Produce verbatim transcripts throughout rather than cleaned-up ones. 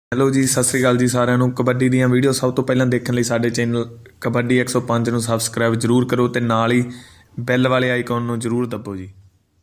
Hello ਜੀ, ਸਤਿ ਸ਼੍ਰੀ ਅਕਾਲ ਜੀ ਸਾਰਿਆਂ ਨੂੰ। ਕਬੱਡੀ ਦੀਆਂ ਵੀਡੀਓ ਸਭ ਤੋਂ ਪਹਿਲਾਂ ਦੇਖਣ ਲਈ ਸਾਡੇ ਚੈਨਲ ਕਬੱਡੀ ਇੱਕ ਸੌ ਪੰਜ ਨੂੰ ਸਬਸਕ੍ਰਾਈਬ ਜ਼ਰੂਰ ਕਰੋ ਅਤੇ ਨਾਲ ਹੀ ਬੈਲ ਵਾਲੇ ਆਈਕਨ ਨੂੰ ਜ਼ਰੂਰ ਦੱਬੋ ਜੀ।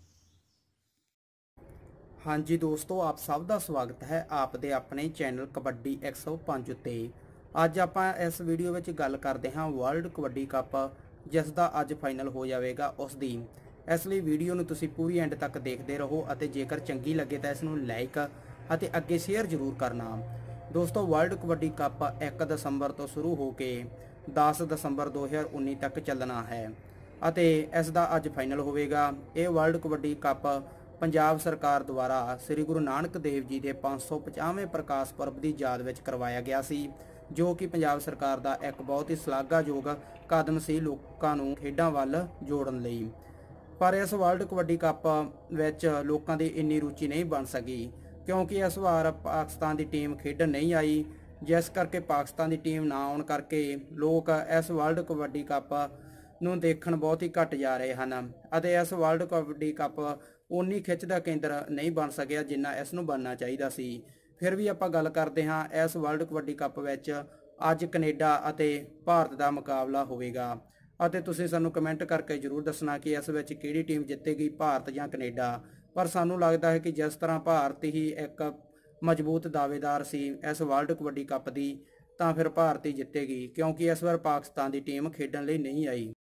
ਹਾਂਜੀ ਦੋਸਤੋ, ਆਪ ਸਭ ਦਾ ਸਵਾਗਤ ਹੈ ਆਪ ਦੇ ਆਪਣੇ ਚੈਨਲ ਕਬੱਡੀ ਇੱਕ ਸੌ ਪੰਜ ਉੱਤੇ। ਅੱਜ ਆਪਾਂ ਇਸ ਵੀਡੀਓ ਵਿੱਚ ਗੱਲ ਕਰਦੇ ਹਾਂ ਵਰਲਡ ਕਬੱਡੀ ਕੱਪ, ਜਿਸ ਦਾ ਅੱਜ ਫਾਈਨਲ ਹੋ ਜਾਵੇਗਾ ਉਸ ਦੀ। ਇਸ ਲਈ ਵੀਡੀਓ ਨੂੰ ਤੁਸੀਂ ਪੂਰੀ ਐਂਡ ਤੱਕ ਦੇਖਦੇ ਰਹੋ ਅਤੇ ਜੇਕਰ ਚੰਗੀ ਲੱਗੇ ਤਾਂ ਇਸ ਨੂੰ ਲਾਈਕ ਅਤੇ ਅੱਗੇ ਸ਼ੇਅਰ ਜ਼ਰੂਰ ਕਰਨਾ। ਦੋਸਤੋ, ਵਰਲਡ ਕਬੱਡੀ ਕੱਪ ਇੱਕ ਦਸੰਬਰ ਤੋਂ ਸ਼ੁਰੂ ਹੋ ਕੇ ਦਸ ਦਸੰਬਰ ਦੋ ਹਜ਼ਾਰ ਉੱਨੀ ਤੱਕ ਚੱਲਣਾ ਹੈ ਅਤੇ ਇਸ ਦਾ ਅੱਜ ਫਾਈਨਲ ਹੋਵੇਗਾ। ਇਹ ਵਰਲਡ ਕਬੱਡੀ ਕੱਪ ਪੰਜਾਬ ਸਰਕਾਰ ਦੁਆਰਾ ਸ੍ਰੀ ਗੁਰੂ ਨਾਨਕ ਦੇਵ ਜੀ ਦੇ ਪੰਜ ਸੌ ਪਚਾਸਵੇਂ ਪ੍ਰਕਾਸ਼ ਪੁਰਬ ਦੀ ਯਾਦ ਵਿੱਚ ਕਰਵਾਇਆ ਗਿਆ ਸੀ, ਜੋ ਕਿ ਪੰਜਾਬ ਸਰਕਾਰ ਦਾ ਇੱਕ ਬਹੁਤ ਹੀ ਸ਼ਲਾਘਾਯੋਗ ਕਦਮ ਸੀ ਲੋਕਾਂ ਨੂੰ ਖੇਡਾਂ ਵੱਲ ਜੋੜਨ ਲਈ। ਪਰ ਇਸ ਵਰਲਡ ਕਬੱਡੀ ਕੱਪ ਵਿੱਚ ਲੋਕਾਂ ਦੀ ਇੰਨੀ ਰੁਚੀ ਨਹੀਂ ਬਣ ਸਕੀ, ਕਿਉਂਕਿ ਇਸ ਵਾਰ ਪਾਕਿਸਤਾਨ ਦੀ ਟੀਮ ਖੇਡਣ ਨਹੀਂ ਆਈ, ਜਿਸ ਕਰਕੇ ਪਾਕਿਸਤਾਨ ਦੀ ਟੀਮ ਨਾ ਆਉਣ ਕਰਕੇ ਲੋਕ ਇਸ ਵਰਲਡ ਕਬੱਡੀ ਕੱਪ ਨੂੰ ਦੇਖਣ ਬਹੁਤ ਹੀ ਘੱਟ ਜਾ ਰਹੇ ਹਨ ਅਤੇ ਇਸ ਵਰਲਡ ਕਬੱਡੀ ਕੱਪ ਉਨੀ ਖਿੱਚ ਦਾ ਕੇਂਦਰ ਨਹੀਂ ਬਣ ਸਕਿਆ ਜਿੰਨਾ ਇਸ ਨੂੰ ਬਣਨਾ ਚਾਹੀਦਾ ਸੀ। ਫਿਰ ਵੀ ਆਪਾਂ ਗੱਲ ਕਰਦੇ ਹਾਂ ਇਸ ਵਰਲਡ ਕਬੱਡੀ ਕੱਪ ਵਿੱਚ ਅੱਜ ਕੈਨੇਡਾ ਅਤੇ ਭਾਰਤ ਦਾ ਮੁਕਾਬਲਾ ਹੋਵੇਗਾ ਅਤੇ ਤੁਸੀਂ ਸਾਨੂੰ ਕਮੈਂਟ ਕਰਕੇ ਜ਼ਰੂਰ ਦੱਸਣਾ ਕਿ ਇਸ ਵਿੱਚ ਕਿਹੜੀ ਟੀਮ ਜਿੱਤੇਗੀ, ਭਾਰਤ ਜਾਂ ਕੈਨੇਡਾ। ਪਰ ਸਾਨੂੰ ਲੱਗਦਾ ਹੈ ਕਿ ਜਿਸ ਤਰ੍ਹਾਂ ਭਾਰਤ ਹੀ ਇੱਕ ਮਜ਼ਬੂਤ ਦਾਅਵੇਦਾਰ ਸੀ ਇਸ ਵਰਲਡ ਕਬੱਡੀ ਕੱਪ ਦੀ, ਤਾਂ ਫਿਰ ਭਾਰਤ ਹੀ ਜਿੱਤੇਗੀ, ਕਿਉਂਕਿ ਇਸ ਵਾਰ ਪਾਕਿਸਤਾਨ ਦੀ ਟੀਮ ਖੇਡਣ ਲਈ ਨਹੀਂ ਆਈ।